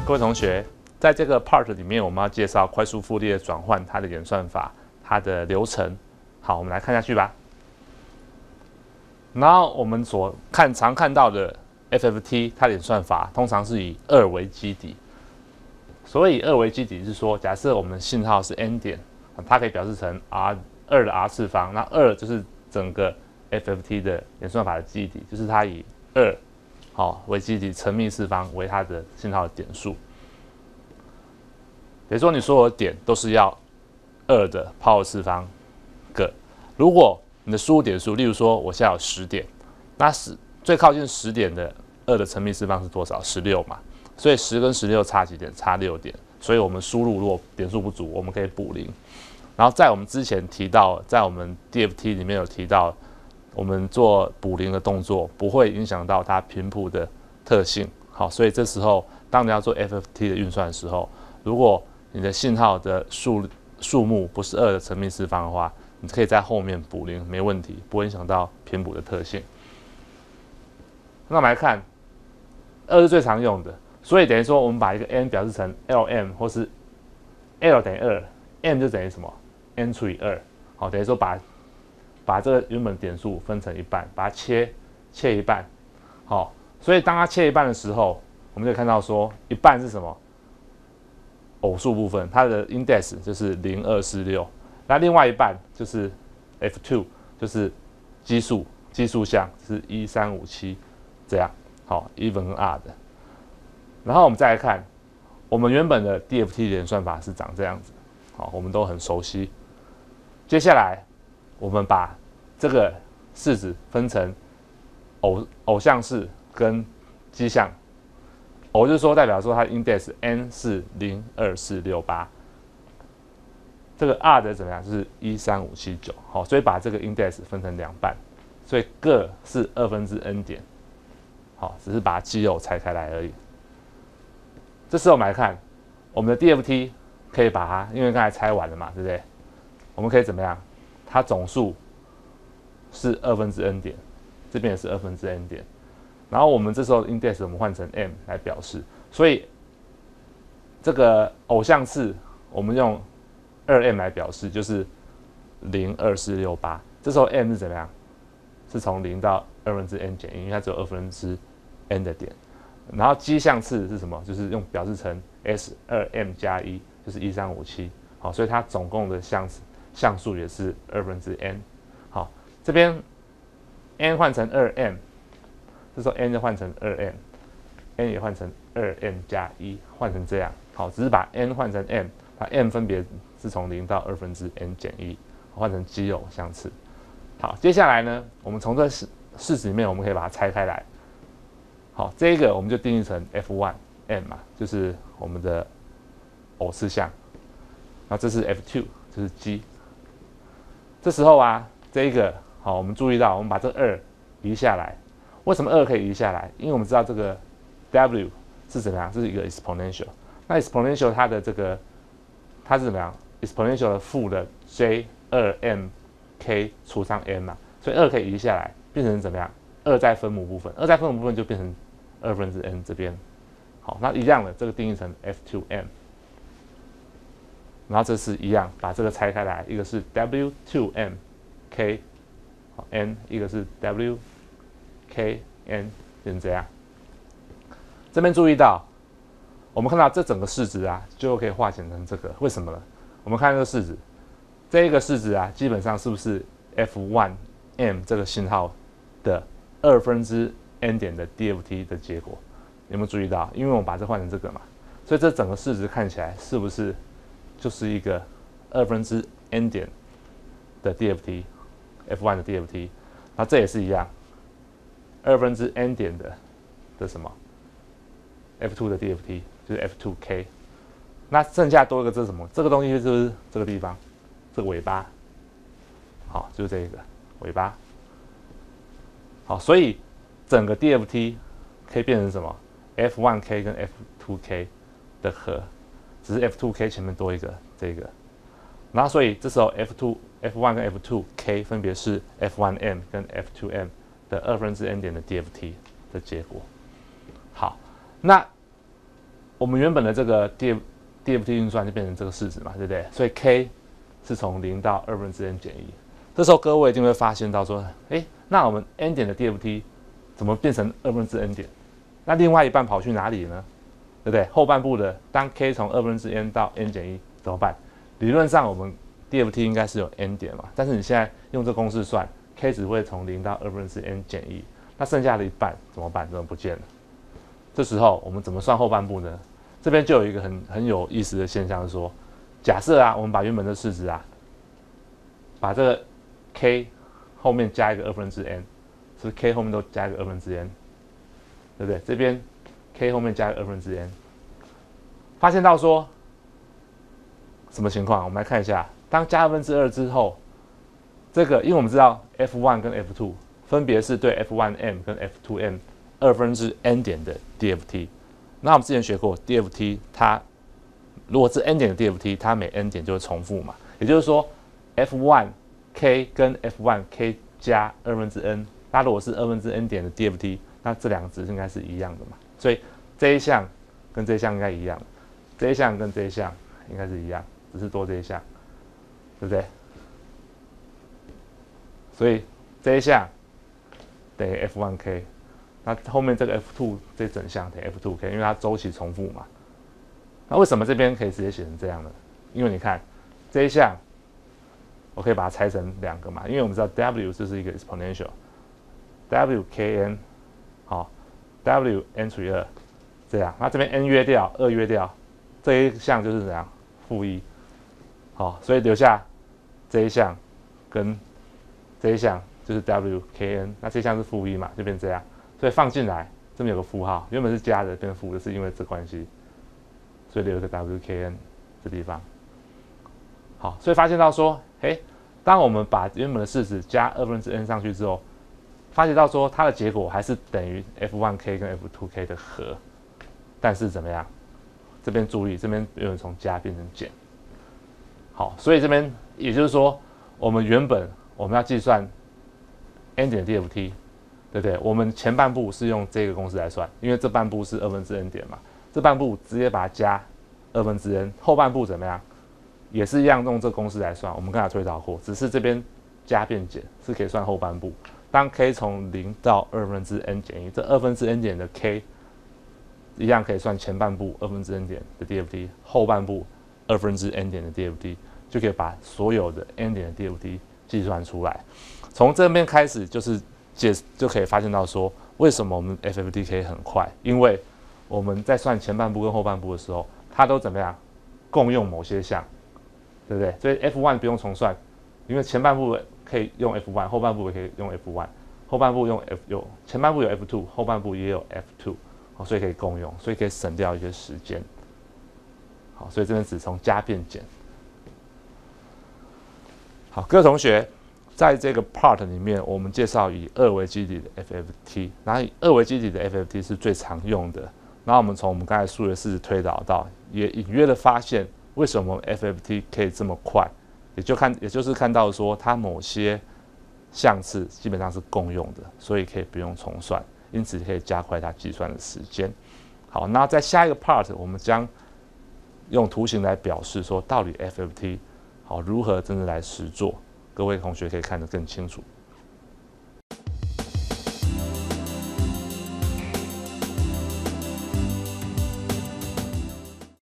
各位同学，在这个 part 里面，我们要介绍快速傅立叶转换它的演算法，它的流程。好，我们来看下去吧。然后我们常看到的 FFT 它的演算法，通常是以2为基底。所谓以2为基底，是说，假设我们的信号是 n 点，它可以表示成 2的 r 次方，那2就是整个 FFT 的演算法的基底，就是它以2为基底，乘幂次方为它的信号的点数。比如说，你所有的点都是要2的 power 次方个。如果你的输入点数，例如说我现在有10点，那最靠近10点的2的乘幂次方是多少？16嘛。所以10跟16差几点？差6点。所以我们输入如果点数不足，我们可以补0。然后在我们之前提到，在我们 DFT 里面有提到，我们做补0的动作不会影响到它频谱的特性。好，所以这时候当你要做 FFT 的运算的时候，如果你的信号的数目不是2的乘幂次方的话，你可以在后面补0，没问题，不会影响到频谱的特性。那我们来看，2是最常用的，所以等于说我们把一个 n 表示成 Lm 或是 L 等于2，m 就等于什么 ？n 除以2。好，等于说把这个原本点数分成一半，把它切一半。好，所以当它切一半的时候，我们就看到说一半是什么？偶数部分，它的 index 就是0、2、4、6，那另外一半就是 F2， 就是奇数项是1、3、5、7这样。好 ，even 跟 odd。然后我们再来看，我们原本的 DFT 的演算法是长这样子，好，我们都很熟悉。接下来我们把这个式子分成偶项式跟奇项。偶就是说代表说它的 index n 是0、2、4、6、8，这个 r 的怎么样？就是1、3、5、7、9。好，所以把这个 index 分成2半，所以各是2/n 点。好，只是把奇偶拆开来而已。这时候我们来看，我们的 DFT 可以把它，因为刚才拆完了嘛，对不对？我们可以怎么样？它总数是2/n 点，这边也是2/n 点。然后我们这时候 index 我们换成 m 来表示，所以这个偶项式我们用2m 来表示，就是0、2、4、6、8。这时候 m 是怎么样？是从0到2/n 减1，因为它只有2/n 的点。然后奇项式是什么？就是用表示成 s2m 加1，就是1、3、5、7。好，所以它总共的项数也是2/n。好，这边 n 换成2m。这时候 n 就换成2m，n 也换成2m 加1，换成这样。好，只是把 n 换成 m， 把 m 分别是从0到2/n 减1，换成奇偶相似。好，接下来呢，我们从这式子里面，我们可以把它拆开来。好，这一个我们就定义成 f1m 嘛，就是我们的偶次项。然后这是 f2， 就是奇。这时候啊，这一个好，我们注意到，我们把这2移下来。为什么2可以移下来？因为我们知道这个 w 是怎么样，这是一个 exponential。那 exponential 它的它是怎么样 ？exponential 的负的 j2mk 除上 n 嘛，所以2可以移下来，变成怎么样？2在分母部分，2在分母部分就变成2/n 这边。好，那一样的，这个定义成 f2m。然后这是一样，把这个拆开来，一个是 w2m k n， 一个是 w k n 变成这样。这边注意到，我们看到这整个式子啊，就可以化简成这个。为什么呢？我们看这个式子，这一个式子啊，基本上是不是 f1m 这个信号的2/n 点的 DFT 的结果？有没有注意到？因为我们把这换成这个嘛，所以这整个式子看起来是不是就是一个2/n 点的 DFT，f1 的 DFT？ 那这也是一样。2/n 点的什么 ？f2 的 DFT 就是 f2k， 那剩下多一个这是什么？这个东西就是这个地方，这个尾巴，好，就是这个尾巴。好，所以整个 DFT 可以变成什么 ？f1k 跟 f2k 的和，只是 f2k 前面多一个这个，然后所以这时候 f1 跟 f2k 分别是 f1m 跟 f2m。的2/n 点的 DFT 的结果。好，那我们原本的这个 DFT 运算就变成这个式子嘛，对不对？所以 k 是从0到2/n减1。这时候各位一定会发现到说，那我们 n 点的 DFT 怎么变成2/n点？那另外一半跑去哪里呢？对不对？后半部的当 k 从2/n到 n 减1怎么办？理论上我们 DFT 应该是有 n 点嘛，但是你现在用这公式算 k 只会从0到2/n减1，那剩下的一半怎么办？怎么不见了？这时候我们怎么算后半部呢？这边就有一个很有意思的现象是说，假设我们把原本的式子把这个 k 后面加一个2/n，是不是 k 后面都加一个2/n，对不对？这边 k 后面加一个2/n，发现到说什么情况？我们来看一下，当加2/2之后，这个因为我们知道 f1 跟 f2 分别是对 f1m 跟 f2m 2/n点的 DFT。那我们之前学过 DFT， 它如果是 n 点的 DFT， 它每 n 点就会重复嘛，也就是说 f1k 跟 f1k 加2/n， 它如果是2/n点的 DFT， 那这两个值应该是一样的嘛，所以这一项跟这一项应该一样，这一项跟这一项应该是一样，只是多这一项，对不对？所以这一项等于 f1k。那后面这个 f2 这整项等于 f2k， 因为它周期重复嘛。那为什么这边可以直接写成这样呢？因为你看这一项，我可以把它拆成两个嘛，因为我们知道 w 就是一个 exponential，wkn 好 ，wn 除以2这样，那这边 n 约掉，2约掉，这一项就是怎样-1，好，所以留下这一项跟这一项就是 wkn， 那这一项是-1嘛，就变这样。所以放进来，这边有个负号，原本是加的变负的，是因为这关系，所以留一个 wkn 这地方。好，所以发现到说，当我们把原本的式子加2/n上去之后，发现到说它的结果还是等于 f1k 跟 f2k 的和，但是怎么样？这边注意，这边有点从加变成减。好，所以这边也就是说，我们原本我们要计算 n 点的 DFT。对不对？我们前半部是用这个公式来算，因为这半部是2/n点嘛，这半部直接把它加2/n，后半部怎么样？也是一样用这个公式来算。我们刚才推导过，只是这边加变减是可以算后半部。当 k 从0到2/n减1，这2/n点的 k 一样可以算前半部2/n点的 DFT， 后半部2/n点的 DFT， 就可以把所有的 n 点的 DFT 计算出来。从这边开始就可以发现到说，为什么我们 FFT 可以很快？因为我们在算前半部跟后半部的时候，它都怎么样共用某些项，对不对？所以 F1 不用重算，因为前半部可以用 F1， 后半部也可以用 F1， 后半部前半部有 F2， 后半部也有 F2， 所以可以共用，所以可以省掉一些时间。好，所以这边只从加变减。好，各位同学。在这个 part 里面，我们介绍以2为基底的 FFT， 然后以2为基底的 FFT 是最常用的。然后我们从我们刚才数学式子推导到，也隐约的发现为什么 FFT 可以这么快，也就是看到说它某些项次基本上是共用的，所以可以不用重算，因此可以加快它计算的时间。好，那在下一个 part 我们将用图形来表示说到底 FFT 好如何真的来实作。各位同学可以看得更清楚。